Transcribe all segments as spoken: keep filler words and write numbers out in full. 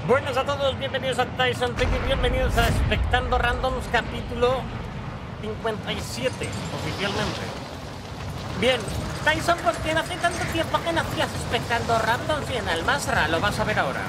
Buenas a todos, bienvenidos a Tyson Tech y bienvenidos a Expectando Randoms capítulo cincuenta y siete, oficialmente. Bien, Tyson, ¿por qué hace tanto tiempo que no hacías Expectando Randoms y en Almasra? Lo vas a ver ahora.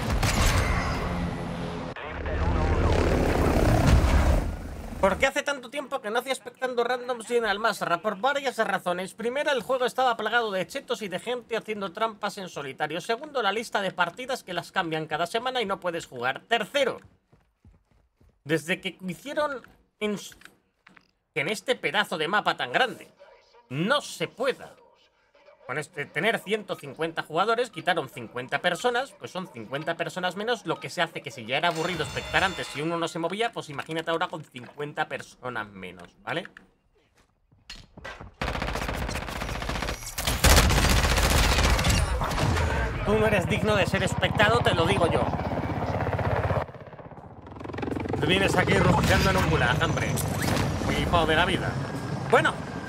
¿Por qué hace tanto tiempo que no hacía Expectando Randoms y en Almasra? Por varias razones. Primero, el juego estaba plagado de chetos y de gente haciendo trampas en solitario. Segundo, la lista de partidas que las cambian cada semana y no puedes jugar. Tercero, desde que hicieron en, en este pedazo de mapa tan grande no se pueda con este, tener ciento cincuenta jugadores, quitaron cincuenta personas, pues son cincuenta personas menos, lo que se hace que si ya era aburrido espectar antes si uno no se movía, pues imagínate ahora con cincuenta personas menos, ¿vale? Tú no eres digno de ser espectado, te lo digo yo. Tú vienes aquí rugiendo en un gulag, hombre. Hijo de la vida. Bueno.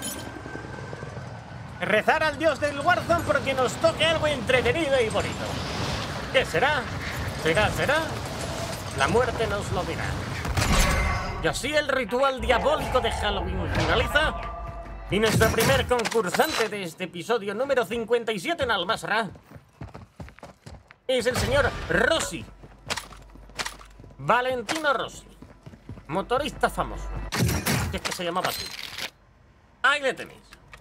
Rezar al dios del Warzone porque nos toque algo entretenido y bonito. ¿Qué será? ¿Será? ¿Será? La muerte nos lo dirá. Y así el ritual diabólico de Halloween finaliza. Y nuestro primer concursante de este episodio número cincuenta y siete en Almasra es el señor Rossi. Valentino Rossi. Motorista famoso. Si es que se llamaba así. Ahí le tenéis.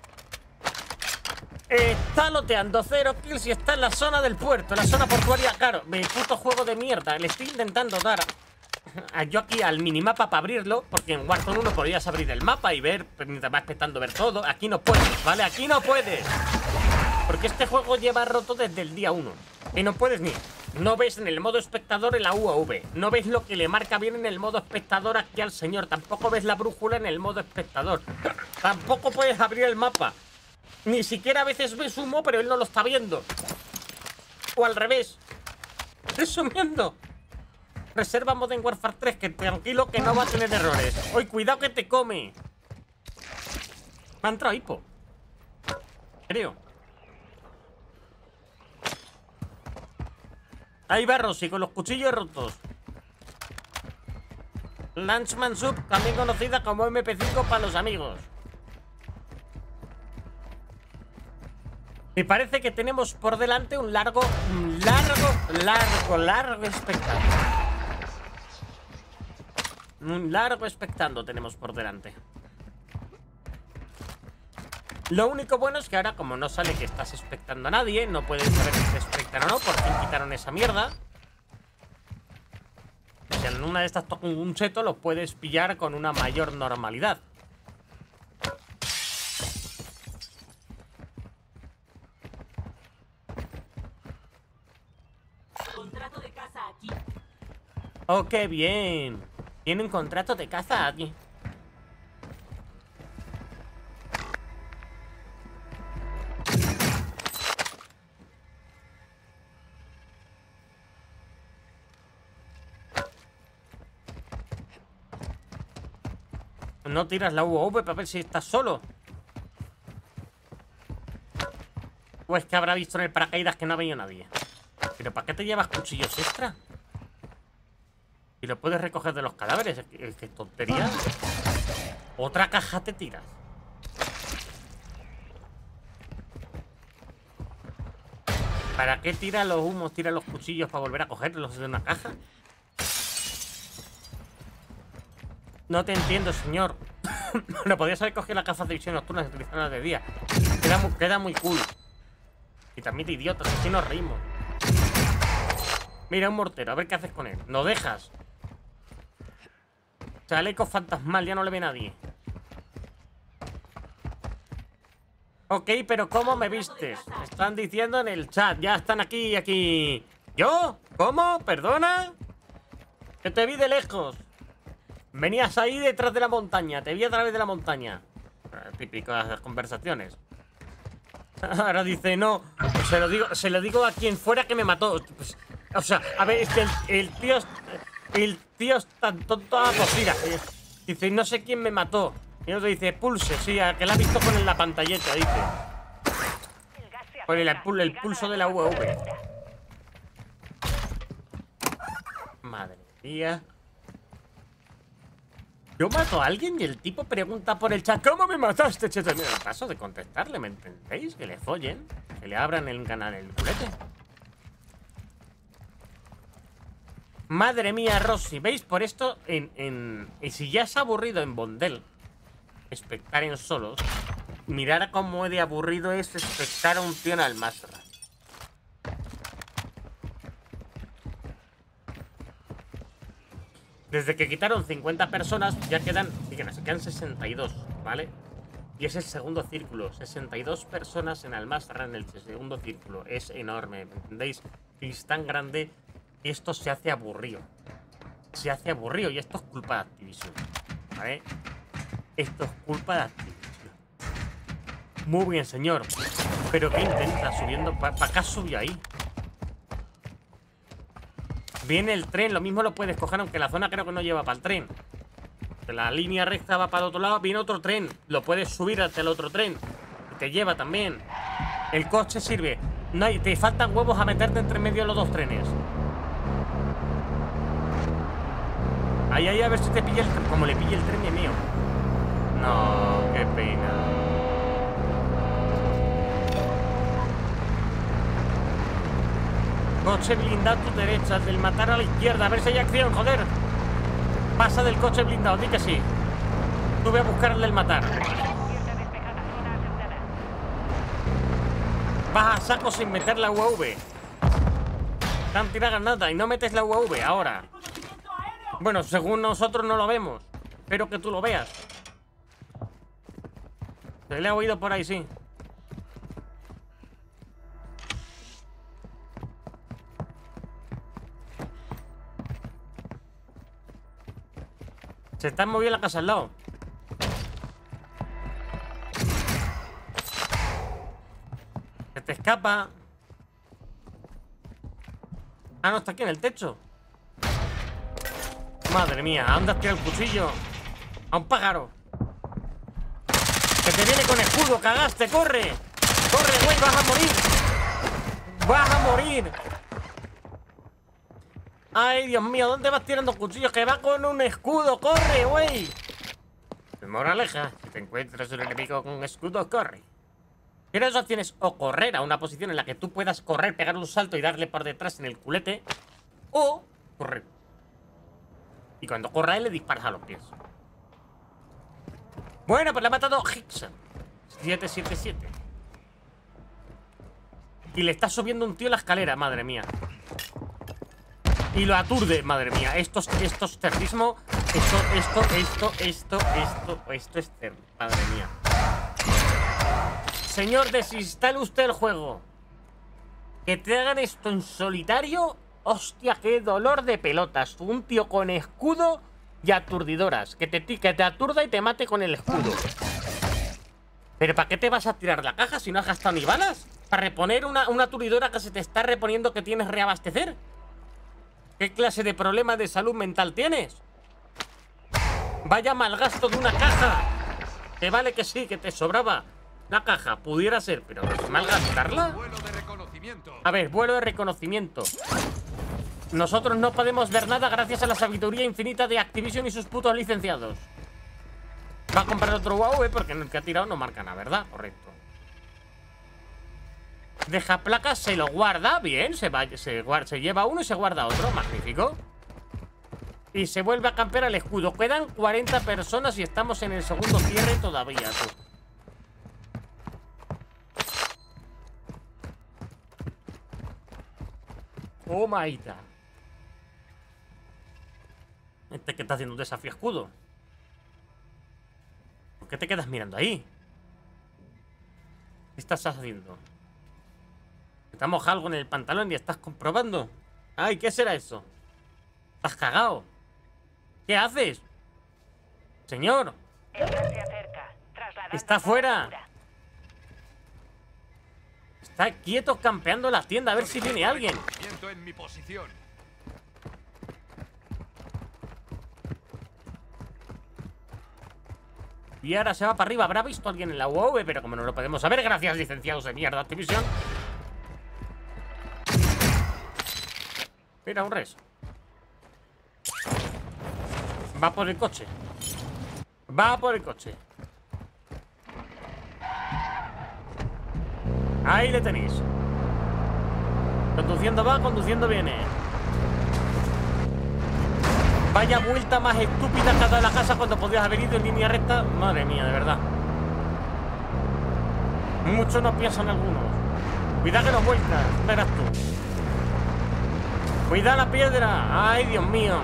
Está loteando cero kills y está en la zona del puerto, la zona portuaria. Claro, mi puto juego de mierda. Le estoy intentando dar a yo aquí al minimapa para abrirlo, porque en Warzone uno podías abrir el mapa y ver, mientras vas expectando ver todo. Aquí no puedes, ¿vale? Aquí no puedes. Porque este juego lleva roto desde el día uno. Y no puedes ni... No ves en el modo espectador en la U A V. No ves lo que le marca bien en el modo espectador aquí al señor. Tampoco ves la brújula en el modo espectador. Tampoco puedes abrir el mapa. Ni siquiera a veces ves humo, pero él no lo está viendo. O al revés. Resumiendo. Reserva Modern Warfare tres, que tranquilo que no va a tener errores. Hoy cuidado que te come. Me ha entrado hipo. Creo. Ahí va Rossi con los cuchillos rotos. Lunchman Sub, también conocida como M P cinco para los amigos. Me parece que tenemos por delante un largo, un largo, largo, largo espectáculo. Un largo espectáculo tenemos por delante. Lo único bueno es que ahora, como no sale que estás expectando a nadie, no puedes saber si te expectan o no, por fin quitaron esa mierda. Si en una de estas toca un cheto, lo puedes pillar con una mayor normalidad. Contrato de caza aquí. Oh, qué bien. Tiene un contrato de caza aquí. No tiras la U A V para ver si estás solo. O es que habrá visto en el paracaídas que no ha venido nadie. ¿Pero para qué te llevas cuchillos extra? Y lo puedes recoger de los cadáveres. ¿Qué tontería? Otra caja te tiras. ¿Para qué tira los humos, tira los cuchillos para volver a cogerlos de una caja? No te entiendo, señor. Bueno, podrías haber cogido las gafas de visión nocturna y utilizarlas de día. Queda muy, queda muy cool. Y también de idiotas, así nos reímos. Mira, un mortero, a ver qué haces con él. ¿No dejas? Chaleco fantasmal, ya no le ve nadie. Ok, pero ¿cómo me vistes? Están diciendo en el chat, ya están aquí y aquí. ¿Yo? ¿Cómo? ¿Perdona? Que te vi de lejos. Venías ahí detrás de la montaña, te vi a través de la montaña. Típicas conversaciones. Ahora dice, no, se lo digo, se lo digo a quien fuera que me mató. Pues, o sea, a ver, es que el, el tío El tío es tan tonto a la cocina. Dice, no sé quién me mató. Y otro dice, Pulse, sí, a que la ha visto con la pantalleta, dice. Con el, el pulso de la U A V. Madre mía. Yo mato a alguien y el tipo pregunta por el chat: ¿cómo me mataste, chete? Mira, paso de contestarle, ¿me entendéis? Que le follen, que le abran el canal el culete. Madre mía, Rosy, ¿veis? Por esto, en, en... Y si ya es aburrido en Bondel espectar en solos, mirar cómo de aburrido es espectar a un tío en Almazra. Desde que quitaron cincuenta personas, ya quedan, fíjense, quedan sesenta y dos, ¿vale? Y es el segundo círculo, sesenta y dos personas en Almazra en el segundo círculo. Es enorme, ¿me entendéis? Y es tan grande que esto se hace aburrido. Se hace aburrido y esto es culpa de Activision, ¿vale? Esto es culpa de Activision. Muy bien, señor. Pero ¿qué intenta subiendo? ¿Para pa acá subió ahí? Viene el tren, lo mismo lo puedes coger, aunque la zona creo que no lleva para el tren. La línea recta va para el otro lado, viene otro tren. Lo puedes subir hasta el otro tren. Y te lleva también. El coche sirve. No hay, te faltan huevos a meterte entre medio de los dos trenes. Ahí, ahí, a ver si te pilla el tren. Como le pille el tren, de mío. No, qué pena. Coche blindado a tu derecha, del matar a la izquierda. A ver si hay acción, joder. Pasa del coche blindado, di que sí. Tú ve a buscar el del matar. Vas a saco sin meter la U A V. Tan tirada nada y no metes la U A V ahora. Bueno, según nosotros no lo vemos. Espero que tú lo veas. Se le ha oído por ahí, sí. Se está moviendo la casa al lado. Se te escapa. Ah, no, está aquí en el techo. Madre mía, ¿a dónde has tirado el cuchillo? A un pájaro. Que te viene con escudo, cagaste, corre. Corre, güey, vas a morir. Vas a morir. Ay, Dios mío, ¿dónde vas tirando cuchillos? Que va con un escudo, corre, güey. Moraleja, si te encuentras un enemigo con escudo, corre. Tienes dos opciones: o correr a una posición en la que tú puedas correr, pegar un salto y darle por detrás en el culete, o correr. Y cuando corra él, le disparas a los pies. Bueno, pues le ha matado Hickson siete siete siete. Y le está subiendo un tío la escalera, madre mía. Y lo aturde, madre mía. Esto, esto es terrorismo. Esto, esto, esto, esto, esto, esto es terror, madre mía. Señor, desinstale usted el juego. Que te hagan esto en solitario. Hostia, qué dolor de pelotas. Un tío con escudo y aturdidoras. Que te, que te aturda y te mate con el escudo. ¿Pero para qué te vas a tirar la caja si no has gastado ni balas? ¿Para reponer una, una aturdidora que se te está reponiendo que tienes reabastecer? ¿Qué clase de problema de salud mental tienes? Vaya mal gasto de una caja. Que vale que sí, que te sobraba la caja, pudiera ser, pero malgastarla. A ver, vuelo de reconocimiento. Nosotros no podemos ver nada gracias a la sabiduría infinita de Activision y sus putos licenciados. Va a comprar otro U A V porque en el que ha tirado no marca nada, ¿verdad? Correcto. Deja placas, se lo guarda. Bien, se, va, se, guarda, se lleva uno y se guarda otro. Magnífico. Y se vuelve a campear el escudo. Quedan cuarenta personas y estamos en el segundo cierre todavía, tú. Oh my god. Este que está haciendo un desafío escudo. ¿Por qué te quedas mirando ahí? ¿Qué estás haciendo? ¿Te moja algo en el pantalón y estás comprobando? Ay, ¿qué será eso? ¿Estás cagado? ¿Qué haces? Señor. Está fuera. Está quieto campeando la tienda a ver si viene alguien. Y ahora se va para arriba. Habrá visto a alguien en la U A V, pero como no lo podemos saber, gracias, licenciados de mierda Activision. Mira, un res. Va por el coche. Va por el coche. Ahí le tenéis. Conduciendo va, conduciendo viene. Vaya vuelta más estúpida que ha dado la casa cuando podías haber ido en línea recta. Madre mía, de verdad. Muchos no piensan algunos. Cuidado que no vuelcas, verás tú. Cuidado la piedra. Ay, Dios mío.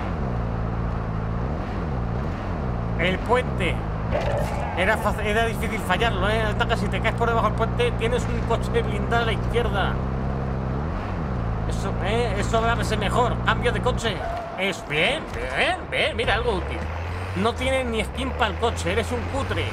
El puente. Era, fácil, era difícil fallarlo, ¿eh? Hasta que si te caes por debajo del puente tienes un coche blindado a la izquierda. Eso, ¿eh? Eso va a ser mejor. Cambio de coche. Es bien, bien, bien. Mira, algo útil. No tienes ni skin para el coche. Eres un cutre.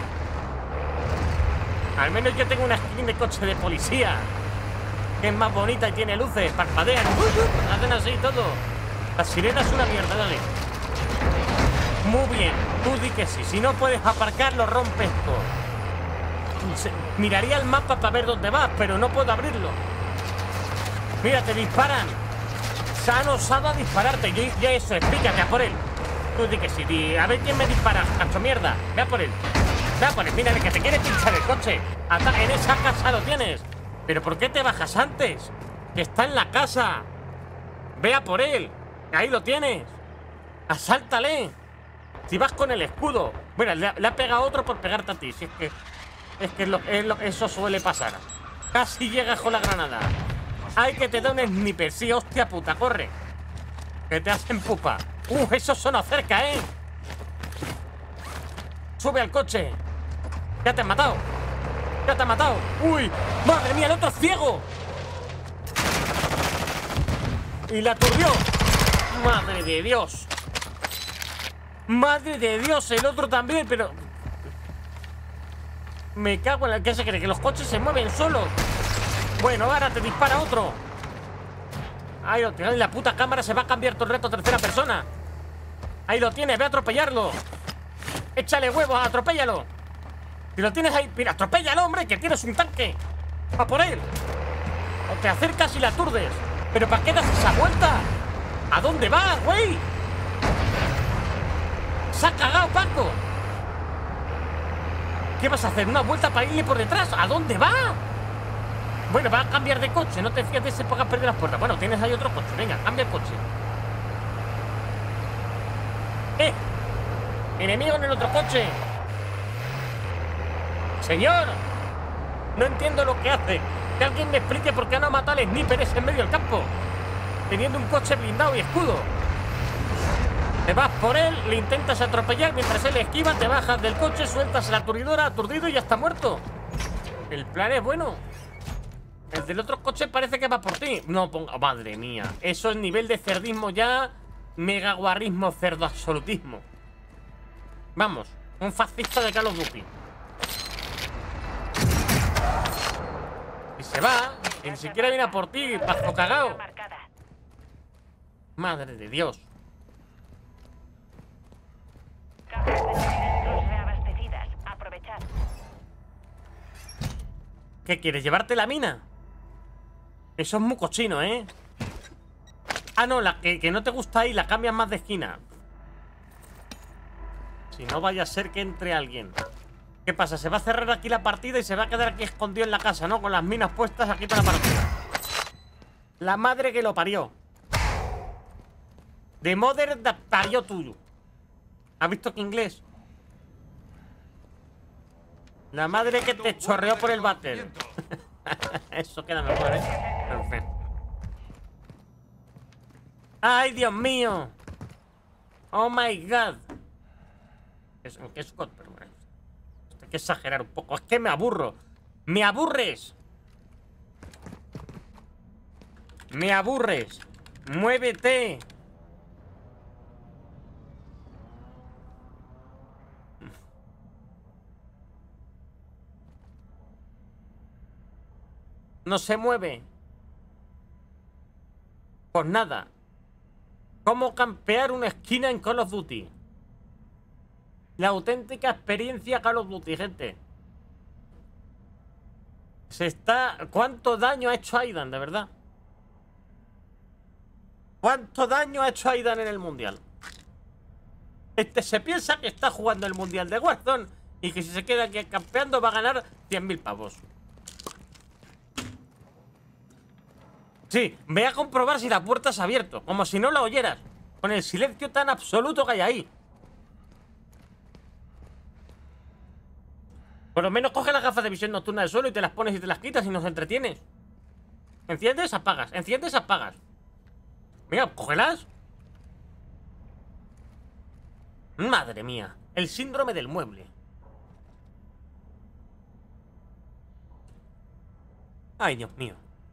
Al menos yo tengo una skin de coche de policía, que es más bonita y tiene luces, parpadean, hacen así todo. La sirena es una mierda, dale. Muy bien, tú di que sí. Si no puedes aparcar, lo rompes todo. Se, miraría el mapa para ver dónde vas, pero no puedo abrirlo. Mira, te disparan. Se han osado a dispararte. Yo, ya eso, explícate, a por él. Tú di que sí, di, a ver quién me dispara, cacho mierda. Ve a por él. Ve a por él, mira, que te quiere pinchar el coche. Ata, en esa casa lo tienes. ¿Pero por qué te bajas antes? Que está en la casa. Ve a por él. Ahí lo tienes. Asáltale. Si vas con el escudo. Bueno, le, le ha pegado otro por pegarte a ti. Si es que, es que, lo, es lo, eso suele pasar. Casi llegas con la granada. Ay, que te da un sniper. Sí, hostia puta, corre. Que te hacen pupa. Uh, eso sonó cerca, ¿eh? Sube al coche. Ya te han matado. Ya te han matado. Uy, madre mía, el otro es ciego. Y la aturdió. Madre de Dios. Madre de Dios, el otro también, pero... Me cago en la... ¿Qué se cree? ¿Que los coches se mueven solos? Bueno, ahora te dispara otro. Ahí lo tienes. La puta cámara se va a cambiar todo el reto a tercera persona. Ahí lo tienes, ve a atropellarlo. Échale huevos, atropéllalo. Si lo tienes ahí, mira, atropéllalo, hombre, que tienes un tanque. Va por él. O te acercas y la aturdes. ¿Pero para qué das esa vuelta? ¿A dónde vas, güey? Se ha cagado, Paco. ¿Qué vas a hacer? ¿Una vuelta para irle por detrás? ¿A dónde va? Bueno, va a cambiar de coche. No te fíes de ese porque has perdido las puertas. Bueno, tienes ahí otro coche. Venga, cambia el coche. ¡Eh! Enemigo en el otro coche. Señor, no entiendo lo que hace. Que alguien me explique por qué no ha matado al sniper ese en medio del campo, teniendo un coche blindado y escudo. Te vas por él, le intentas atropellar, mientras él esquiva, te bajas del coche, sueltas la aturdidora, aturdido y ya está muerto. El plan es bueno. El del otro coche parece que va por ti. No ponga... Madre mía. Eso es nivel de cerdismo ya. Mega guarrismo, cerdo absolutismo. Vamos, un fascista de Call of Duty. Y se va. Y ni siquiera viene a por ti, pazo cagao. Madre de Dios. ¿Qué quieres? ¿Llevarte la mina? Eso es muy cochino, ¿eh? Ah, no, la que, que no te gusta ahí, la cambias más de esquina. Si no vaya a ser que entre alguien. ¿Qué pasa? Se va a cerrar aquí la partida y se va a quedar aquí escondido en la casa, ¿no? Con las minas puestas aquí para la partida. La madre que lo parió. The mother that parió tuyo. ¿Has visto que inglés? La madre que te chorreó por el váter. Eso queda mejor, ¿eh? Perfecto. ¡Ay, Dios mío! ¡Oh, my God! Es, es Scott, pero bueno, hay que exagerar un poco. Es que me aburro. ¡Me aburres! ¡Me aburres! ¡Muévete! No se mueve. Pues nada. ¿Cómo campear una esquina en Call of Duty? La auténtica experiencia Call of Duty, gente. Se está... ¿Cuánto daño ha hecho Aidan, de verdad? ¿Cuánto daño ha hecho Aidan en el Mundial? Este se piensa que está jugando el Mundial de Warzone y que si se queda aquí campeando va a ganar cien mil pavos. Sí, ve a comprobar si la puerta se ha abierto, como si no la oyeras, con el silencio tan absoluto que hay ahí. Por lo menos coge las gafas de visión nocturna del suelo y te las pones y te las quitas y nos entretienes. Enciendes, apagas, enciendes, apagas. Mira, cógelas. Madre mía, el síndrome del mueble. Ay, Dios mío.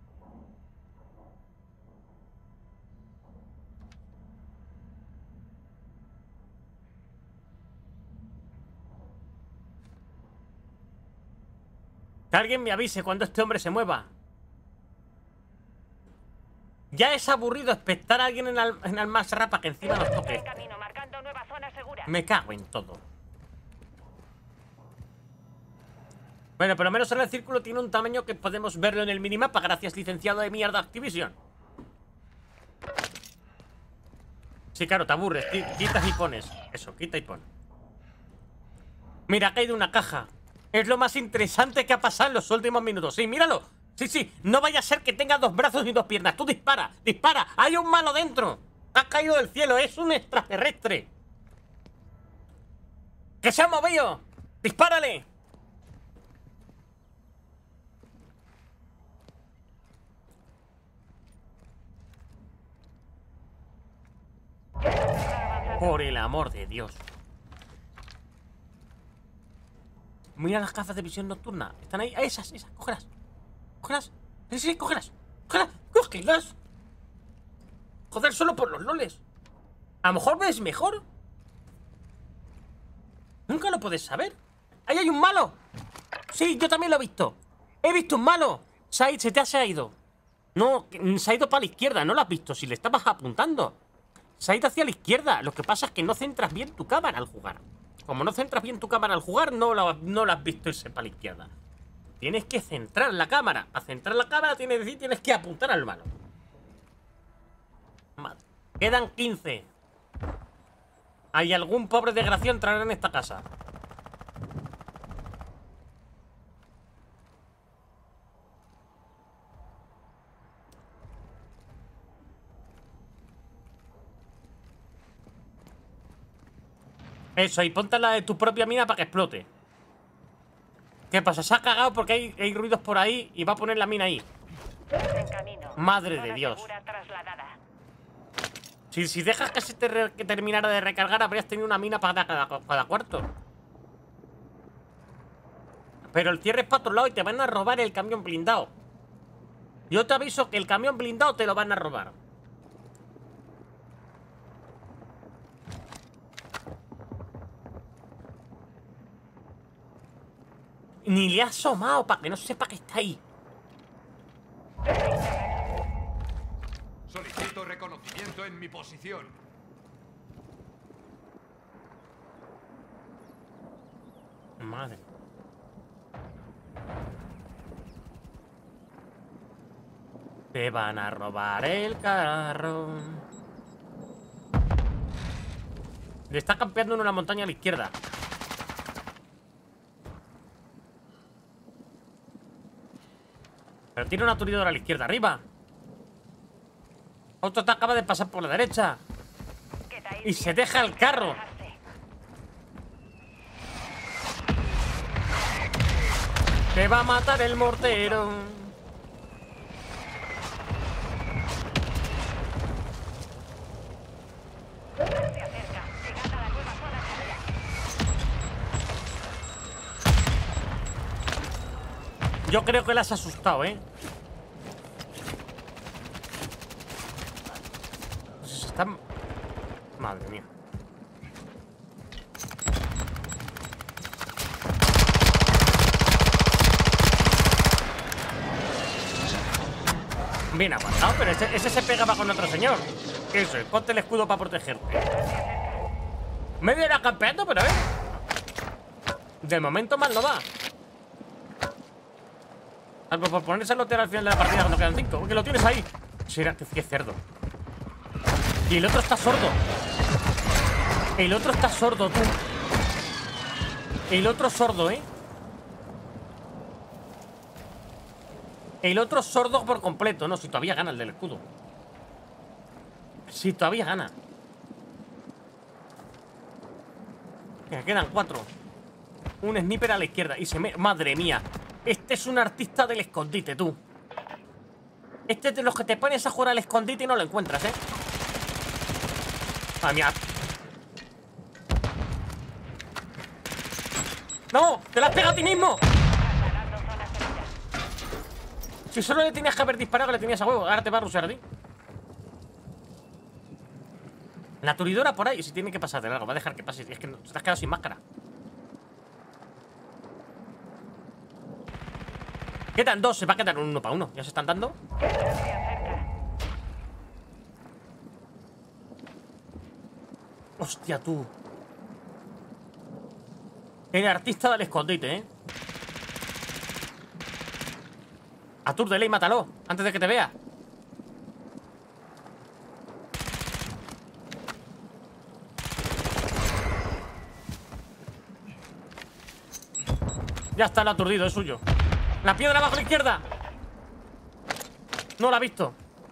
Que alguien me avise cuando este hombre se mueva. Ya es aburrido expectar a alguien en el, en el más rapa que encima nos toque. Me cago en todo. Bueno, por lo menos ahora el círculo tiene un tamaño que podemos verlo en el minimapa. Gracias, licenciado de mierda Activision. Sí, claro, te aburres. Quitas y pones. Eso, quita y pon. Mira, ha caído una caja. Es lo más interesante que ha pasado en los últimos minutos. Sí, míralo. Sí, sí, no vaya a ser que tenga dos brazos y dos piernas. Tú dispara, dispara. Hay un malo dentro. Ha caído del cielo, es un extraterrestre. ¡Que se ha movido! ¡Dispárale! Por el amor de Dios. Mira las gafas de visión nocturna. Están ahí. Esas, esas. Cógelas. Cógelas. Sí, sí, cógelas. Cógelas. Cógelas. Joder, solo por los loles. A lo mejor ves mejor. Nunca lo puedes saber. ¡Ahí hay un malo! Sí, yo también lo he visto. He visto un malo. Said, se te ha ido. No, se ha ido para la izquierda. No lo has visto. Si le estabas apuntando. Se ha ido hacia la izquierda. Lo que pasa es que no centras bien tu cámara al jugar. Como no centras bien tu cámara al jugar, no lo, no lo has visto irse para la izquierda. Tienes que centrar la cámara. A centrar la cámara tienes que decir, tienes que apuntar al malo. Vale. Quedan quince. ¿Hay algún pobre desgraciado entrará en esta casa? Eso, y ponte la de tu propia mina para que explote. ¿Qué pasa? Se ha cagado porque hay, hay ruidos por ahí y va a poner la mina ahí. Madre de Dios. Si, si dejas que se te re, que terminara de recargar, habrías tenido una mina para cada, cada cuarto. Pero el cierre es para otro lado y te van a robar el camión blindado. Yo te aviso que el camión blindado te lo van a robar. Ni le ha asomado para que no sepa que está ahí. Solicito reconocimiento en mi posición. Madre. Te van a robar el carro. Le está campeando en una montaña a la izquierda. Pero tiene un aturdidor a la izquierda, arriba. Otro te acaba de pasar por la derecha. Y se deja el carro. Te va a matar el mortero. Yo creo que la has asustado, ¿eh? Pues está... Madre mía. Bien aguantado, pero ese, ese se pegaba con otro señor. ¿Qué es eso? Ponte el escudo para protegerte. Medio era campeando, pero a ver. De momento mal no va. Salvo por ponerse a lotear al final de la partida cuando quedan cinco. Porque lo tienes ahí. Será que qué cerdo. Y el otro está sordo. El otro está sordo, tú. El otro sordo, ¿eh? El otro sordo por completo. No, si todavía gana el del escudo. Si todavía gana. Mira, quedan cuatro. Un sniper a la izquierda. Y se me... Madre mía. Este es un artista del escondite, tú. Este es de los que te pones a jugar al escondite y no lo encuentras, ¿eh? Madre mía. ¡No! ¡Te lo has pegado a ti mismo! Si solo le tenías que haber disparado, que le tenías a huevo. Ahora te va a rushear a ti. La aturdidora por ahí. Si tiene que pasar de largo, va a dejar que pase. Es que no, te has quedado sin máscara. Quedan dos, se va a quedar un uno para uno. Ya se están dando. Hostia, tú. El artista del escondite, ¿eh? Atúrdele y mátalo antes de que te vea. Ya está, el aturdido, es suyo. La piedra abajo a la izquierda. No la ha visto.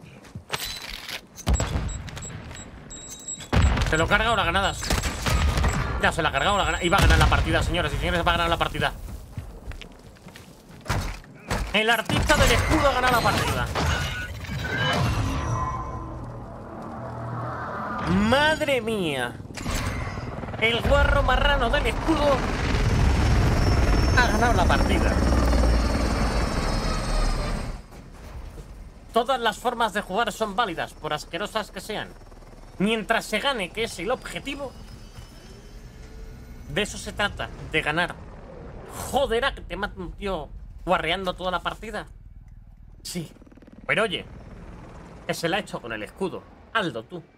Se lo carga ahora granadas. Ya se la ha cargado la granada. Y va a ganar la partida, señoras y señores. Va a ganar la partida. El artista del escudo ha ganado la partida. Madre mía. El guarro marrano del escudo ha ganado la partida. Todas las formas de jugar son válidas, por asquerosas que sean. Mientras se gane, que es el objetivo. De eso se trata, de ganar. Joder, ¿a que te mata un tío guarreando toda la partida? Sí. Pero oye, que se la ha hecho con el escudo. Hazlo tú.